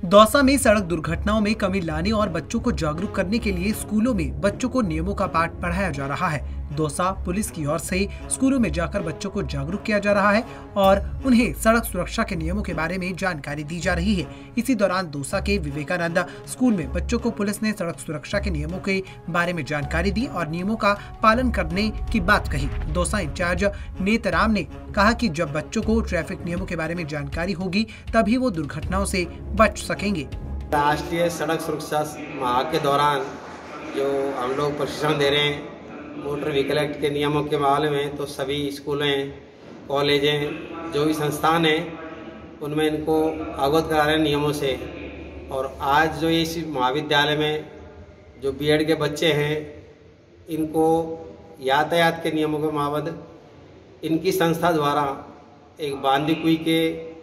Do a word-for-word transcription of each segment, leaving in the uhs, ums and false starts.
दौसा में सड़क दुर्घटनाओं में कमी लाने और बच्चों को जागरूक करने के लिए स्कूलों में बच्चों को नियमों का पाठ पढ़ाया जा रहा है। दौसा पुलिस की ओर से स्कूलों में जाकर बच्चों को जागरूक किया जा रहा है और उन्हें सड़क सुरक्षा के नियमों के बारे में जानकारी दी जा रही है। इसी दौरान दौसा के विवेकानंद स्कूल में बच्चों को पुलिस ने सड़क सुरक्षा के नियमों के बारे में जानकारी दी और नियमों का पालन करने की बात कही। दौसा इंचार्ज नेतराम ने कहा कि जब बच्चों को ट्रैफिक नियमों के बारे में जानकारी होगी तभी वो दुर्घटनाओं से बच सकेंगे। राष्ट्रीय सड़क सुरक्षा माह के दौरान जो हम लोग प्रशिक्षण दे रहे हैं मोटर व्हीकल एक्ट के नियमों के मामले में, तो सभी स्कूलें, कॉलेजें, जो भी संस्थान हैं उनमें इनको अवगत करा रहे हैं नियमों से। और आज जो इस महाविद्यालय में जो बीएड के बच्चे हैं इनको यातायात के नियमों के माबद इनकी संस्था द्वारा एक बांदीकुई के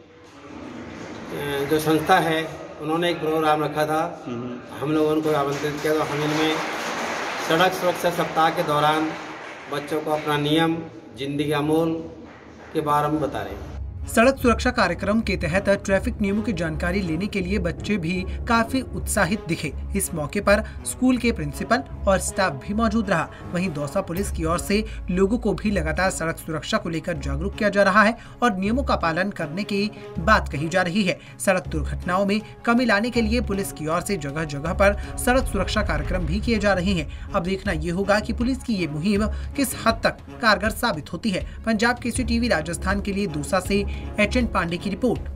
जो संस्था है उन्होंने एक प्रोग्राम रखा था। हम लोगों उनको आमंत्रित किया, तो हम इनमें सड़क सुरक्षा सप्ताह के दौरान बच्चों को अपना नियम, जिंदगी अमूल के बारे में बता रहे हैं। सड़क सुरक्षा कार्यक्रम के तहत ट्रैफिक नियमों की जानकारी लेने के लिए बच्चे भी काफी उत्साहित दिखे। इस मौके पर स्कूल के प्रिंसिपल और स्टाफ भी मौजूद रहा। वहीं दौसा पुलिस की ओर से लोगों को भी लगातार सड़क सुरक्षा को लेकर जागरूक किया जा रहा है और नियमों का पालन करने की बात कही जा रही है। सड़क दुर्घटनाओं में कमी लाने के लिए पुलिस की ओर से जगह जगह पर सड़क सुरक्षा कार्यक्रम भी किए जा रहे हैं। अब देखना ये होगा कि पुलिस की ये मुहिम किस हद तक कारगर साबित होती है। पंजाब केसरी टीवी राजस्थान के लिए दौसा से एच एन पांडे की रिपोर्ट।